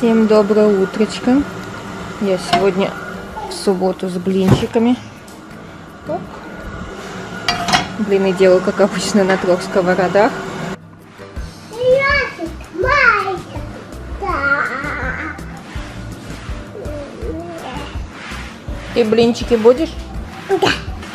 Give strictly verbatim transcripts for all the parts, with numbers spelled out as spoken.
Всем доброе утречко. Я сегодня в субботу с блинчиками. Оп. Блины делаю, как обычно, на трех сковородах. Ты блинчики будешь? Да.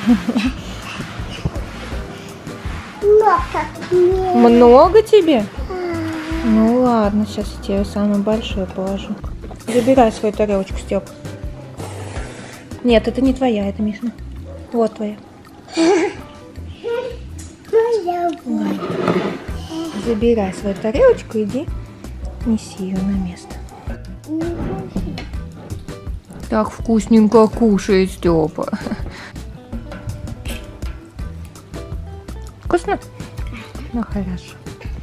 Много тебе? Ну ладно, сейчас я тебе самое большое положу. Забирай свою тарелочку, Степ. Нет, это не твоя, это Мишина. Вот твоя. Забирай свою тарелочку, иди, неси ее на место. Так вкусненько кушает Степа. Вкусно? Ну хорошо.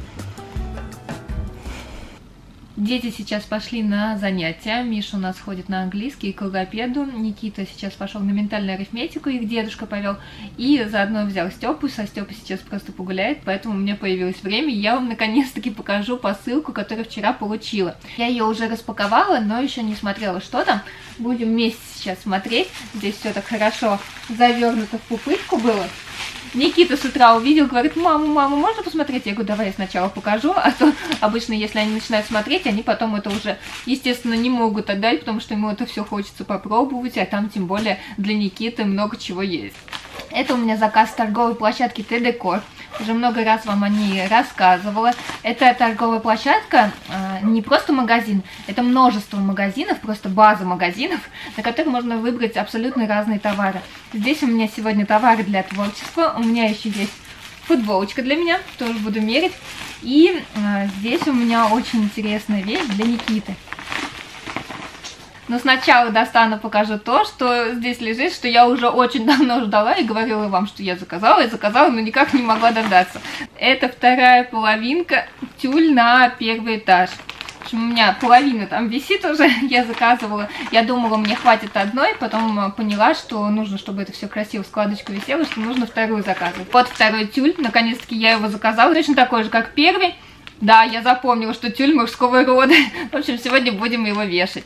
Дети сейчас пошли на занятия. Миша у нас ходит на английский и к логопеду. Никита сейчас пошел на ментальную арифметику, их дедушка повел. И заодно взял Степу. Со Степой сейчас просто погуляет, поэтому у меня появилось время. И я вам наконец-таки покажу посылку, которую вчера получила. Я ее уже распаковала, но еще не смотрела, что там. Будем вместе сейчас смотреть. Здесь все так хорошо завернуто в пупырку было. Никита с утра увидел, говорит: мама, мама, можно посмотреть? Я говорю: давай я сначала покажу, а то обычно, если они начинают смотреть, они потом это уже, естественно, не могут отдать, потому что ему это все хочется попробовать, а там тем более для Никиты много чего есть. Это у меня заказ с торговой площадки Т-Декор. Уже много раз вам о ней рассказывала. Это торговая площадка, э, не просто магазин, это множество магазинов, просто база магазинов, на которых можно выбрать абсолютно разные товары. Здесь у меня сегодня товары для творчества, у меня еще есть футболочка для меня, тоже буду мерить. И э, здесь у меня очень интересная вещь для Никиты. Но сначала достану, покажу то, что здесь лежит, что я уже очень давно ждала и говорила вам, что я заказала, и заказала, но никак не могла дождаться. Это вторая половинка, тюль на первый этаж. В общем, у меня половина там висит уже, я заказывала. Я думала, мне хватит одной, потом поняла, что нужно, чтобы это все красиво в складочку висело, что нужно вторую заказывать. Вот второй тюль, наконец-таки я его заказала, точно такой же, как первый. Да, я запомнила, что тюль мужского рода. В общем, сегодня будем его вешать.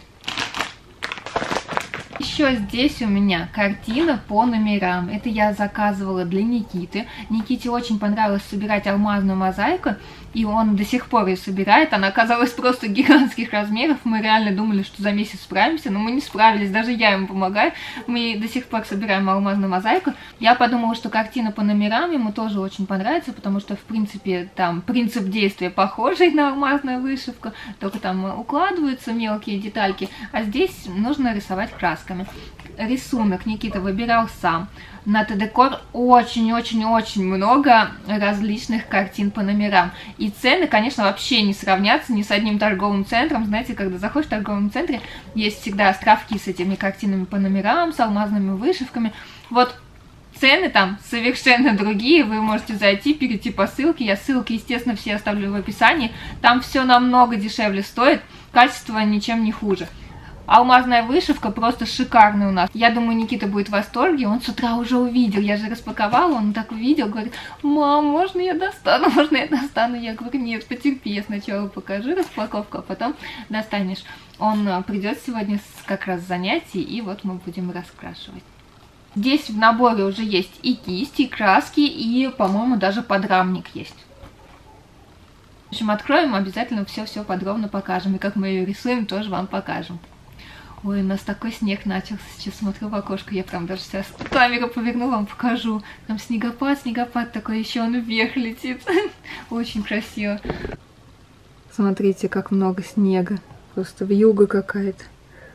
Еще здесь у меня картина по номерам. Это я заказывала для Никиты. Никите очень понравилось собирать алмазную мозаику, и он до сих пор ее собирает. Она оказалась просто гигантских размеров. Мы реально думали, что за месяц справимся, но мы не справились. Даже я ему помогаю. Мы до сих пор собираем алмазную мозаику. Я подумала, что картина по номерам ему тоже очень понравится, потому что, в принципе, там принцип действия похожий на алмазную вышивку, только там укладываются мелкие детальки, а здесь нужно рисовать красками. Рисунок Никита выбирал сам. На Т-Декор очень-очень-очень много различных картин по номерам. И цены, конечно, вообще не сравнятся ни с одним торговым центром. Знаете, когда заходишь в торговом центре, есть всегда островки с этими картинами по номерам, с алмазными вышивками. Вот цены там совершенно другие. Вы можете зайти, перейти по ссылке. Я ссылки, естественно, все оставлю в описании. Там все намного дешевле стоит. Качество ничем не хуже. Алмазная вышивка просто шикарная у нас. Я думаю, Никита будет в восторге. Он с утра уже увидел. Я же распаковала, он так увидел, говорит: мам, можно я достану, можно я достану? Я говорю: нет, потерпи, я сначала покажу распаковку, а потом достанешь. Он придет сегодня как раз с занятий, и вот мы будем раскрашивать. Здесь в наборе уже есть и кисти, и краски, и, по-моему, даже подрамник есть. В общем, откроем, обязательно все-все подробно покажем. И как мы ее рисуем, тоже вам покажем. Ой, у нас такой снег начался. Сейчас смотрю в окошко, я прям даже сейчас камеру поверну, вам покажу. Там снегопад, снегопад такой, еще он вверх летит. Очень красиво. Смотрите, как много снега. Просто вьюга какая-то.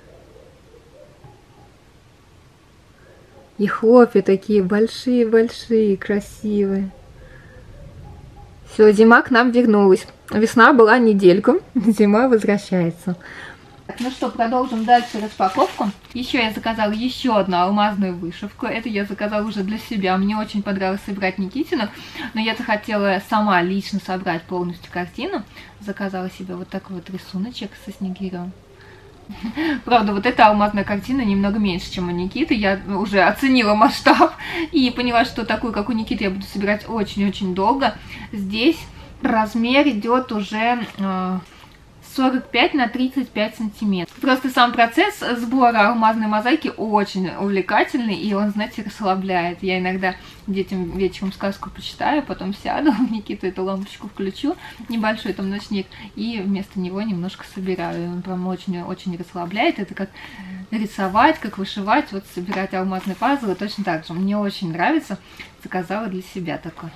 И хлопья такие большие-большие, красивые. Все, зима к нам вернулась. Весна была недельку, зима возвращается. Ну что, продолжим дальше распаковку. Еще я заказала еще одну алмазную вышивку. Это я заказала уже для себя. Мне очень понравилось собирать Никитину, но я захотела сама лично собрать полностью картину. Заказала себе вот такой вот рисуночек со снегирем. Правда, вот эта алмазная картина немного меньше, чем у Никиты. Я уже оценила масштаб и поняла, что такую, как у Никиты, я буду собирать очень-очень долго. Здесь размер идет уже... Э сорок пять на тридцать пять сантиметров. Просто сам процесс сбора алмазной мозаики очень увлекательный, и он, знаете, расслабляет. Я иногда детям вечером сказку почитаю, потом сяду, Никиту эту лампочку включу, небольшой там ночник, и вместо него немножко собираю. И он прям очень-очень расслабляет. Это как рисовать, как вышивать, вот собирать алмазные пазлы точно так же. Мне очень нравится, заказала для себя такой.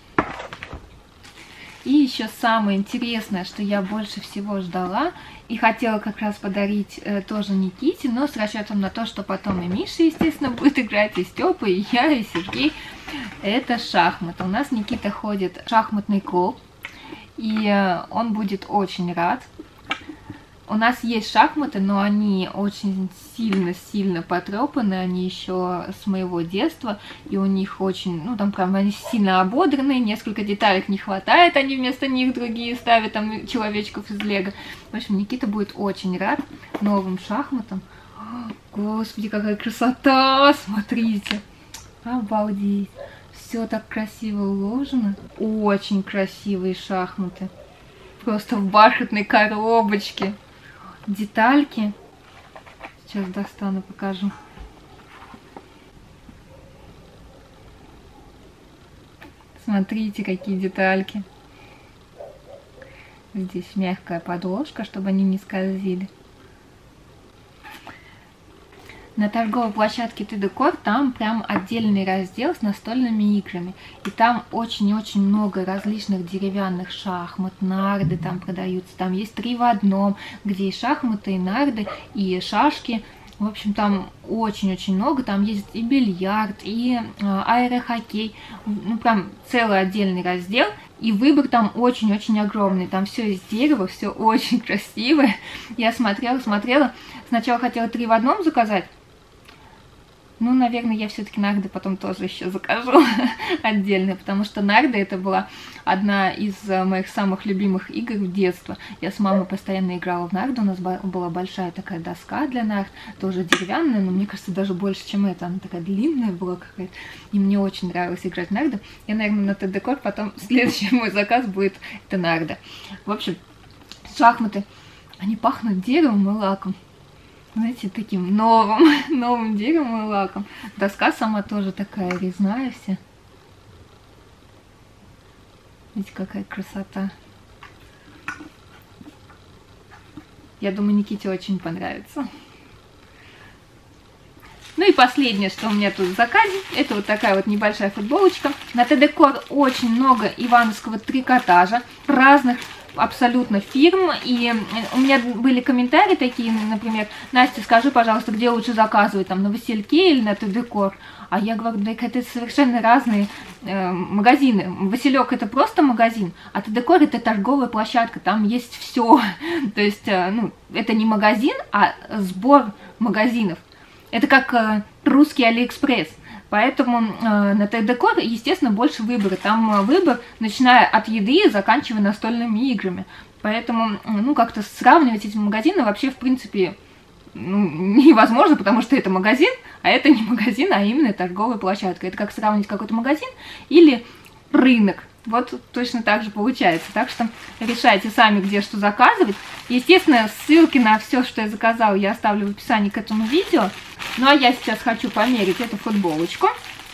И еще самое интересное, что я больше всего ждала и хотела как раз подарить э, тоже Никите, но с расчетом на то, что потом и Миша, естественно, будет играть, и Степа, и я, и Сергей. Это шахматы. У нас Никита ходит в шахматный клуб, и э, он будет очень рад. У нас есть шахматы, но они очень сильно-сильно потрепаны, они еще с моего детства, и у них очень, ну там прям они сильно ободранные, несколько деталек не хватает, они вместо них другие ставят, там человечков из лего. В общем, Никита будет очень рад новым шахматам. Господи, какая красота, смотрите, обалдеть, все так красиво уложено, очень красивые шахматы, просто в бархатной коробочке. Детальки. Сейчас достану, покажу. Смотрите, какие детальки. Здесь мягкая подложка, чтобы они не скользили. На торговой площадке тэ декор там прям отдельный раздел с настольными играми. И там очень-очень много различных деревянных шахмат, нарды там продаются. Там есть три в одном, где и шахматы, и нарды, и шашки. В общем, там очень-очень много. Там есть и бильярд, и э, аэрохоккей. Ну, прям целый отдельный раздел. И выбор там очень-очень огромный. Там все из дерева, все очень красивое. Я смотрела, смотрела. Сначала хотела три в одном заказать. Ну, наверное, я все-таки нарды потом тоже еще закажу отдельно, потому что нарды это была одна из моих самых любимых игр в детстве. Я с мамой постоянно играла в нарды, у нас была большая такая доска для нард, тоже деревянная, но мне кажется, даже больше, чем это, она такая длинная была какая-то, и мне очень нравилось играть в нарды. Я, наверное, на тэ декор потом следующий мой заказ будет это нарды. В общем, шахматы, они пахнут деревом и лаком. Знаете, таким новым, новым деревом и лаком. Доска сама тоже такая резная вся. Видите, какая красота. Я думаю, Никите очень понравится. Ну и последнее, что у меня тут в заказе, это вот такая вот небольшая футболочка. На тэ декор очень много ивановского трикотажа разных абсолютно фирм, и у меня были комментарии такие, например: Настя, скажи, пожалуйста, где лучше заказывать, там, на Васильке или на тэ декор? А я говорю, да это совершенно разные э, магазины. Василек это просто магазин, а тэ декор это торговая площадка, там есть все. То есть, э, ну, это не магазин, а сбор магазинов. Это как э, русский Алиэкспресс. Поэтому э, на тэ декор, естественно, больше выбора. Там э, выбор, начиная от еды и заканчивая настольными играми. Поэтому, ну, как-то сравнивать эти магазины вообще, в принципе, ну, невозможно, потому что это магазин, а это не магазин, а именно торговая площадка. Это как сравнить какой-то магазин или рынок. Вот точно так же получается. Так что решайте сами, где что заказывать. Естественно, ссылки на все, что я заказала, я оставлю в описании к этому видео. Ну а я сейчас хочу померить эту футболочку.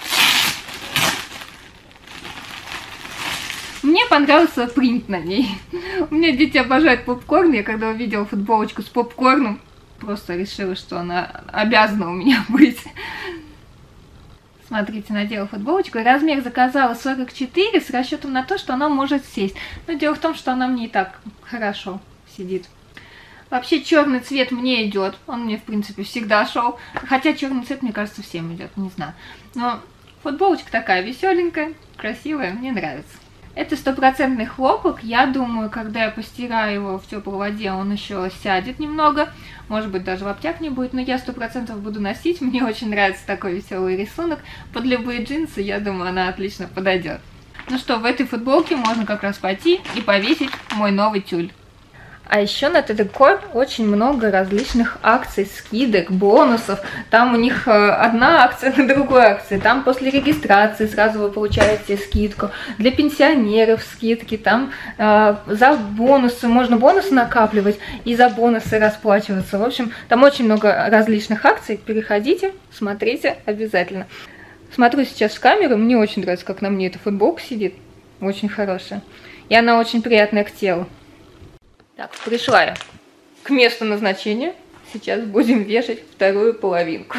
Мне понравился принт на ней. У меня дети обожают попкорн. Я когда увидела футболочку с попкорном, просто решила, что она обязана у меня быть. Смотрите, надела футболочку. Размер заказала сорок четыре с расчетом на то, что она может сесть. Но дело в том, что она мне и так хорошо сидит. Вообще черный цвет мне идет. Он мне, в принципе, всегда шел. Хотя черный цвет, мне кажется, всем идет. Не знаю. Но футболочка такая веселенькая, красивая. Мне нравится. Это стопроцентный хлопок. Я думаю, когда я постираю его в теплой воде, он еще сядет немного. Может быть, даже в обтяг не будет. Но я сто процентов буду носить. Мне очень нравится такой веселый рисунок. Под любые джинсы, я думаю, она отлично подойдет. Ну что, в этой футболке можно как раз пойти и повесить мой новый тюль. А еще на тэ дэ кор очень много различных акций, скидок, бонусов. Там у них одна акция на другой акции. Там после регистрации сразу вы получаете скидку. Для пенсионеров скидки. Там э, за бонусы можно бонусы накапливать и за бонусы расплачиваться. В общем, там очень много различных акций. Переходите, смотрите обязательно. Смотрю сейчас в камеру. Мне очень нравится, как на мне эта футболка сидит. Очень хорошая. И она очень приятная к телу. Так, пришла я к месту назначения. Сейчас будем вешать вторую половинку.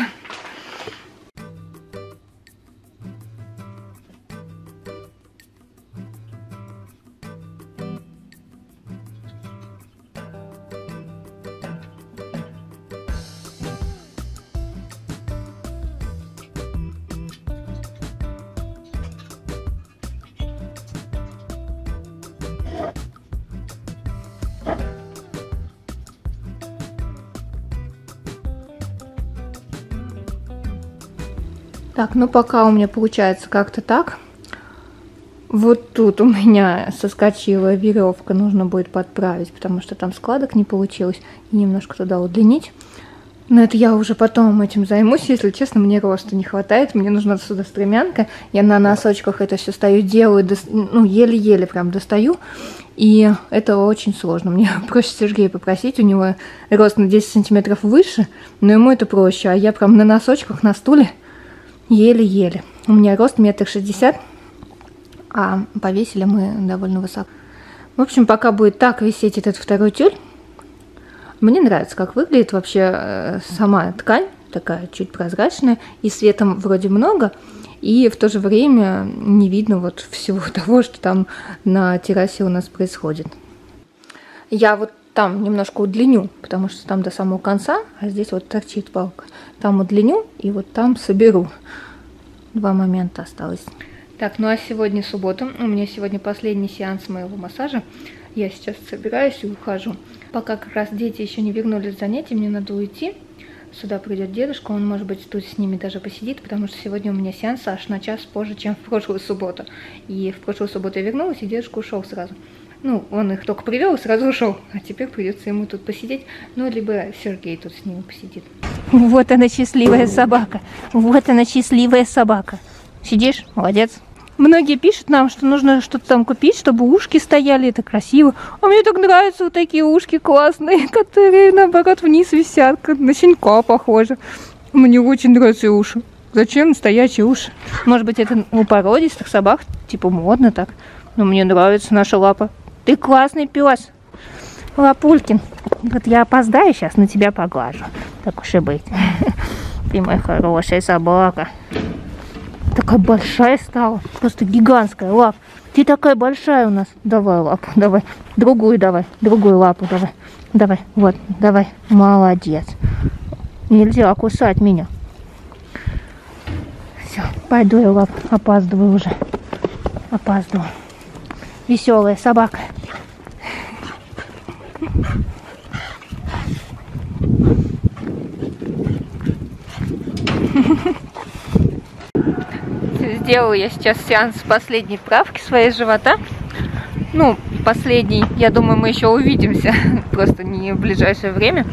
Так, ну пока у меня получается как-то так. Вот тут у меня соскочила веревка, нужно будет подправить, потому что там складок не получилось. И немножко туда удлинить. Но это я уже потом этим займусь. Если честно, мне роста не хватает. Мне нужна сюда стремянка. Я на носочках это все стою, делаю, ну, еле-еле прям достаю. И это очень сложно. Мне проще Сергея попросить. У него рост на десять сантиметров выше, но ему это проще. А я прям на носочках, на стуле еле-еле. У меня рост метр шестьдесят, а повесили мы довольно высоко. В общем, пока будет так висеть этот второй тюль, мне нравится, как выглядит вообще сама ткань, такая чуть прозрачная, и светом вроде много, и в то же время не видно вот всего того, что там на террасе у нас происходит. Я вот там немножко удлиню, потому что там до самого конца, а здесь вот торчит палка. Там удлиню и вот там соберу. Два момента осталось. Так, ну а сегодня суббота. У меня сегодня последний сеанс моего массажа. Я сейчас собираюсь и ухожу. Пока как раз дети еще не вернулись с занятий, мне надо уйти. Сюда придет дедушка, он, может быть, тут с ними даже посидит, потому что сегодня у меня сеанс аж на час позже, чем в прошлую субботу. И в прошлую субботу я вернулась, и дедушка ушел сразу. Ну, он их только привел и сразу ушел. А теперь придется ему тут посидеть. Ну, либо Сергей тут с ними посидит. Вот она, счастливая собака. Вот она, счастливая собака. Сидишь? Молодец. Многие пишут нам, что нужно что-то там купить, чтобы ушки стояли, это красиво. А мне так нравятся вот такие ушки классные, которые, наоборот, вниз висят, как на щенка похоже. Мне очень нравятся уши. Зачем настоящие уши? Может быть, это у породистых собак, типа модно так. Но мне нравится наша лапа. Ты классный пес, Лапулькин. Вот я опоздаю, сейчас на тебя поглажу. Так уж и быть. Ты моя хорошая собака. Такая большая стала. Просто гигантская лапа. Ты такая большая у нас. Давай лапу, давай. Другую давай. Другую лапу давай. Давай. Вот, давай. Молодец. Нельзя кусать меня. Все, пойду я лапу. Опаздываю уже. Опаздываю. Веселая собака. Сделала я сейчас сеанс последней правки своей живота. Ну, последний, я думаю, мы еще увидимся. Просто не в ближайшее время.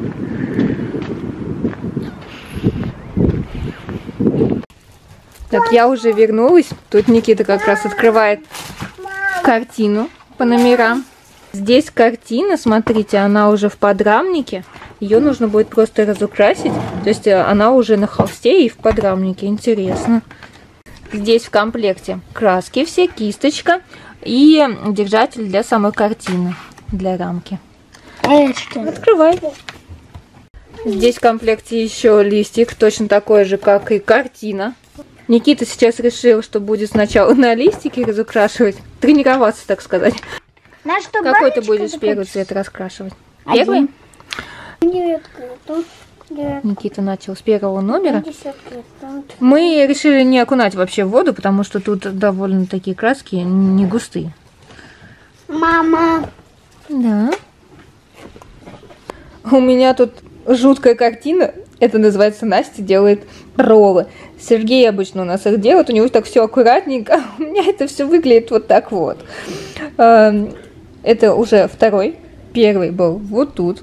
Так, я уже вернулась. Тут Никита как раз открывает картину по номерам. Здесь картина, смотрите, она уже в подрамнике. Ее нужно будет просто разукрасить. То есть она уже на холсте и в подрамнике. Интересно. Здесь в комплекте краски все, кисточка и держатель для самой картины, для рамки. Открывай. Здесь в комплекте еще листик, точно такой же, как и картина. Никита сейчас решил, что будет сначала на листике разукрашивать, тренироваться, так сказать. На что, какой ты будешь первый цвет раскрашивать? Первый? Нет, тут нет. Никита начал с первого номера. Мы решили не окунать вообще в воду, потому что тут довольно такие краски не густые. Мама. Да. У меня тут жуткая картина. Это называется Настя делает роллы. Сергей обычно у нас их делает. У него так все аккуратненько. У меня это все выглядит вот так вот. Это уже второй Первый был вот тут.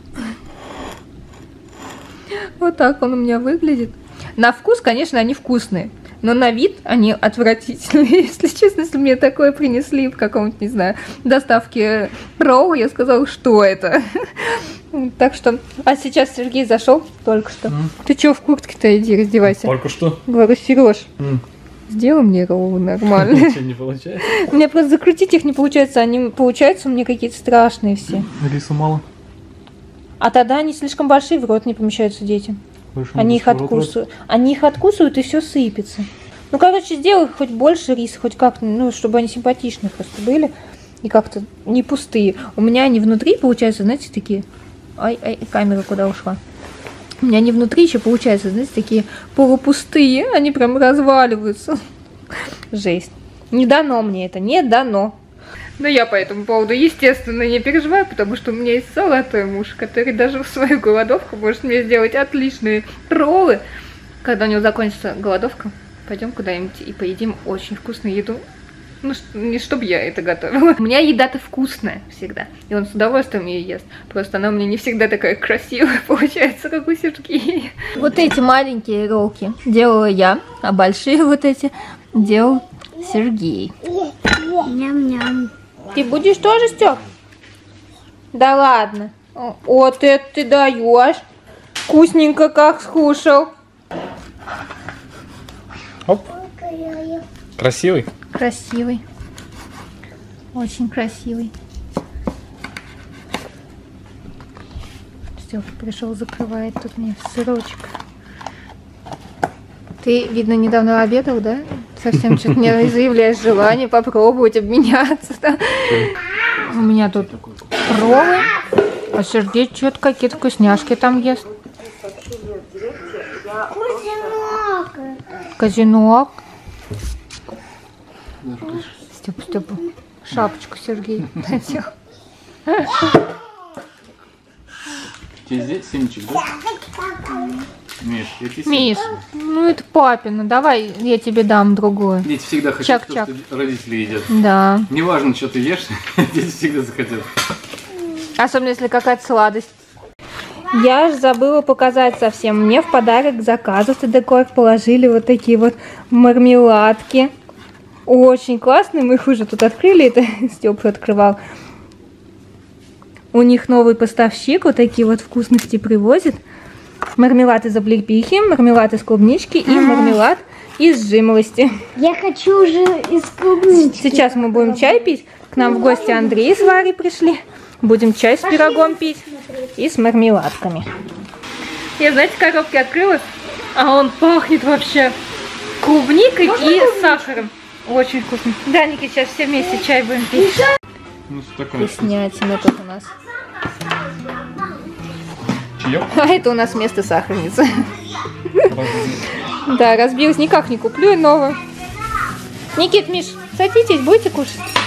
Вот так он у меня выглядит. На вкус, конечно, они вкусные. Но на вид они отвратительные. Если честно, если мне такое принесли в каком-то, не знаю, доставке ролл, я сказала, что это. Так что... А сейчас Сергей зашел только что. Mm. Ты чё в куртке-то, иди, раздевайся. Только что. Говорю, Сереж, mm. сделай мне роллы нормально. Ничего не получается. У меня просто закрутить их не получается. Они получаются у меня какие-то страшные все. Риса мало. А тогда они слишком большие, в рот не помещаются детям. Больше Они их откусывают. Они их откусывают, и все сыпется. Ну, короче, сделай хоть больше риса, хоть как-то, ну, чтобы они симпатичные просто были. И как-то не пустые. У меня они внутри, получаются, знаете, такие... Ай, ай, камера куда ушла? У меня они внутри еще, получаются, знаете, такие полупустые. Они прям разваливаются. Жесть. Не дано мне это, не дано. Но я по этому поводу, естественно, не переживаю, потому что у меня есть золотой муж, который даже в свою голодовку может мне сделать отличные роллы. Когда у него закончится голодовка, пойдем куда-нибудь и поедим очень вкусную еду. Ну, не чтобы я это готовила. У меня еда-то вкусная всегда, и он с удовольствием ее ест. Просто она у меня не всегда такая красивая получается, как у Сергея. Вот эти маленькие роллки делала я, а большие вот эти делал Сергей. Ням-ням. Ты будешь тоже, Стёп? Да ладно. Вот это ты даешь. Вкусненько как скушал. Оп. Красивый? Красивый. Очень красивый. Стёп пришел, закрывает тут мне сырочек. Ты, видно, недавно обедал, да? Совсем что-то не заявляешь желание попробовать, обменяться. Да? У меня тут роллы, а Сергей что-то какие-то вкусняшки там ест. Казинок. Степ, Степ, шапочку Сергей надел. Тебе здесь семечек, да? Миш, эти Миш, ну это папина, давай я тебе дам другую. Дети всегда хотят Чак, то, чак. что родители едят. Да. Неважно, что ты ешь, дети всегда захотят. Особенно, если какая-то сладость. Я же забыла показать совсем. Мне в подарок к заказу в Тедекор положили вот такие вот мармеладки. Очень классные. Мы их уже тут открыли. Это Степа открывал. У них новый поставщик. Вот такие вот вкусности привозит. Мармелад из облепихи, мармелад из клубнички и мармелад из жимолости. Я хочу уже из клубнички. Сейчас мы будем чай пить. К нам в гости Андрей с Варей пришли. Будем чай с пирогом пить и с мармеладками. Я, знаете, коробки открыла, а он пахнет вообще клубникой и сахаром. Очень вкусно. Да, Ники, сейчас все вместе чай будем пить. Ну, такая Вкуснятина тут у нас. чаек. А это у нас вместо сахарницы. Да, разбилась, никак не куплю новую. Никит, Миш, садитесь, будете кушать?